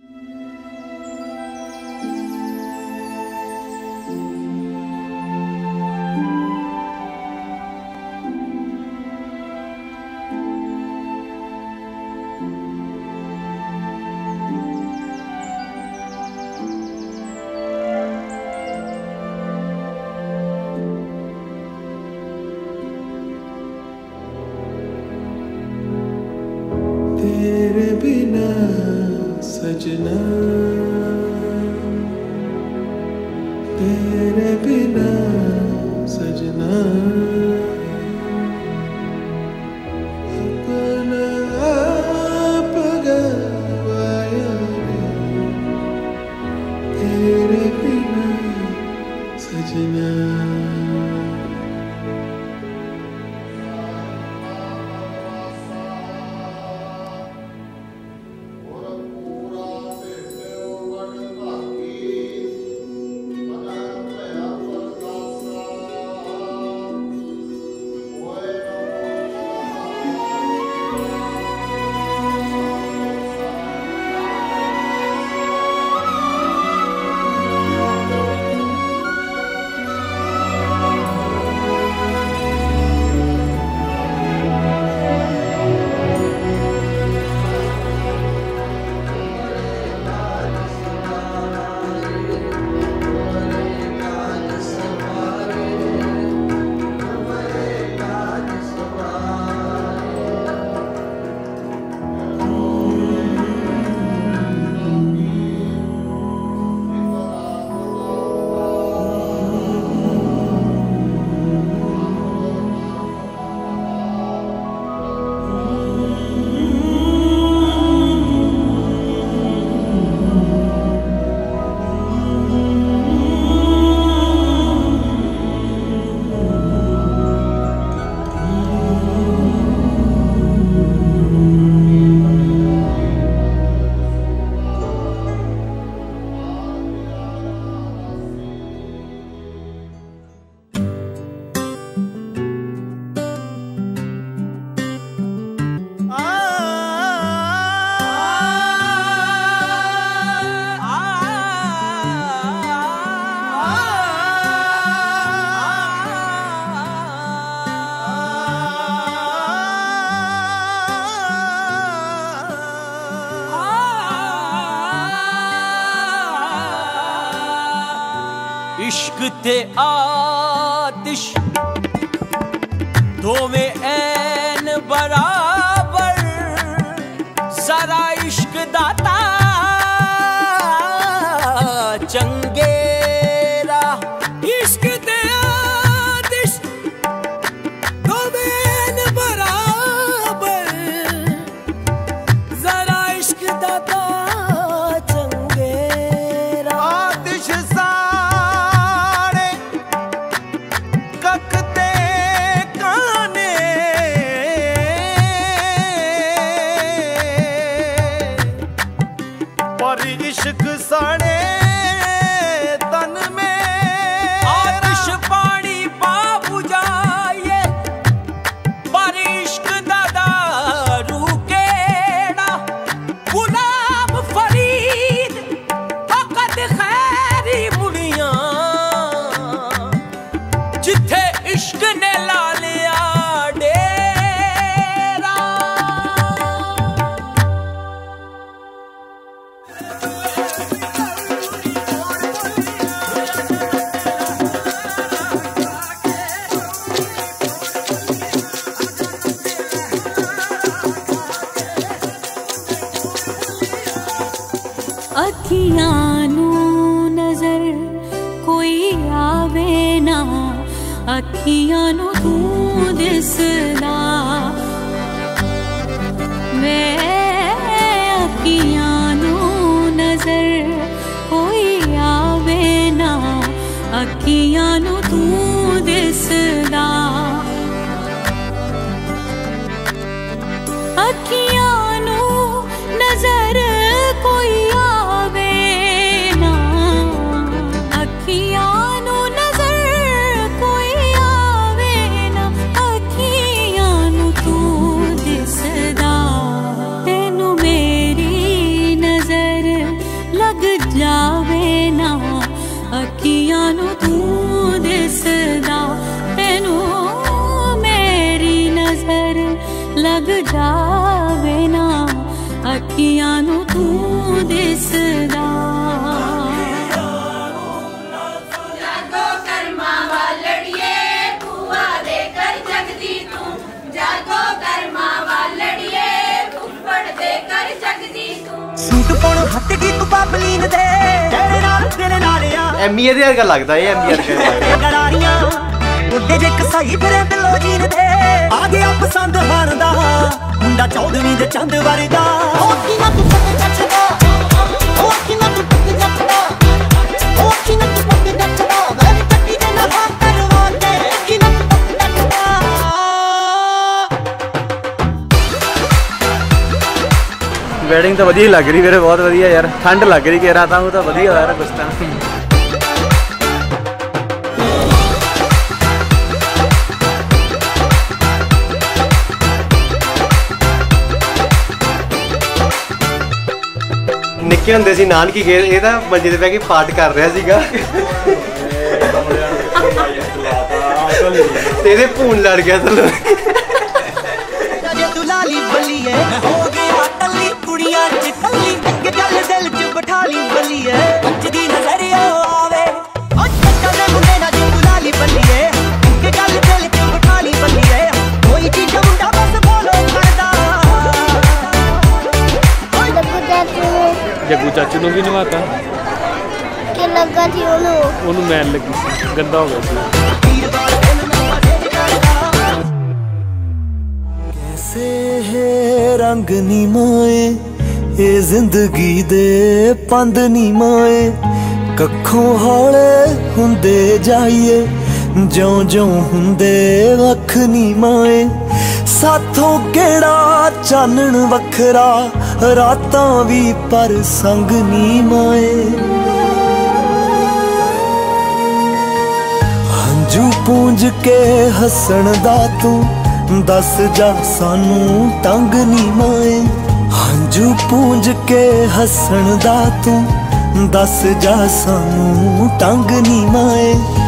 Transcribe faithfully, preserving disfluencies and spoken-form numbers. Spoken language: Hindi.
तेरे बिना सजना, तेरे बिना सजना, अपना आप गवाया रे, तेरे बिना सजना। इश्क ते आतिश दोवें ऐन बराबर, सारा इश्क दाता चंगेरा। इश्क ते आतिश दोवें ऐन बराबर, जरा इश्क दाता इश्क साड़े तन में आतिश पानी बाबू जाए, पर इश्क दादा रूकेड़ा। गुलाम फरीद फकत खैरी मुड़ियां, जिथे इश्क ने ला लिया डेरा। अखियां नू नजर कोई आवे ना, अखियां नू तू दिसदा। मैं अखियां नू नजर कोई आवे ना, अखियां नू तू दिसदा। अखियां नू नजर कोई आवे ना, अखियां नू नजर कोई आवे ना, अखियां नू तू दिसदा। तेनू मेरी नजर अखियां नू तू दिसदा। जागो कर्मा वालड़िए बुआ दे कर जगदी तू, जागो कर्मा वालड़िए फुफड़ दे कर जगदी तू। सूट पाउण हट गई तू बाबलीन दे तेरे नाल तेरे नाल आ एमबीए दे वर्गा लगदा ए एमबीए वर्गा गड़ारियां उड्डे जे कसाई फिरे बिलो जीन दे आ गया पसंद हाण दा मुंडा चौधरी दे चंद वरगा। ओ की ना तू पत्ते जचदा, ओ की ना तू पत्ते जचदा, ओ की ना तू पत्ते जचदा मेरी टट्टी दे ना हाथ करवा दे की ना तू पत्ते जचदा। वेडिंग तो वधिया लग रही मेरे, बहुत वधिया यार। ठंड लग रही कह रहा था, वो तो वधिया यार कुछ तो। निक्के हुंदे सी नानकी गए, ये तां मंजे ते बैठ के पाठ कर रहा सीगा तेरे भून लड़ गया थल्ले। तू लाली बलिए हो गया टल्ली कुड़ियां च कल्ली एक गल दिल च बिठा ली बलिए पंजदी नजर आवे ओ चक्का दे मुंडे ना तू लाली बलिए एक गल दिल च बिठा ली बलिए कोई चीज मुंडा बस बोलो करदा। जग्गू चाचू ਨੂੰ ਵੀ ਨਵਾਤਾ ਕਿ ਲੱਗਾ ਸੀ ਉਹਨੂੰ ਉਹਨੂੰ ਮੈਲ ਲੱਗੀ ਸੀ, ਗੰਦਾ ਹੋ ਗਿਆ ਸੀ। कैसे है रंग नी माए ये जिंदगी दे पंद नी माए कखों हौले हुंदे जाइए ज्यों ज्यों हुंदे वख नी माए साथों केड़ा चानण वखरा रातां भी पर संग नी माए हंजू पूंज के हसन दा तू दस जा सानू तंग नी माए हंजू पूंज के हसन दा तू दस जा सानू तंग नी माए।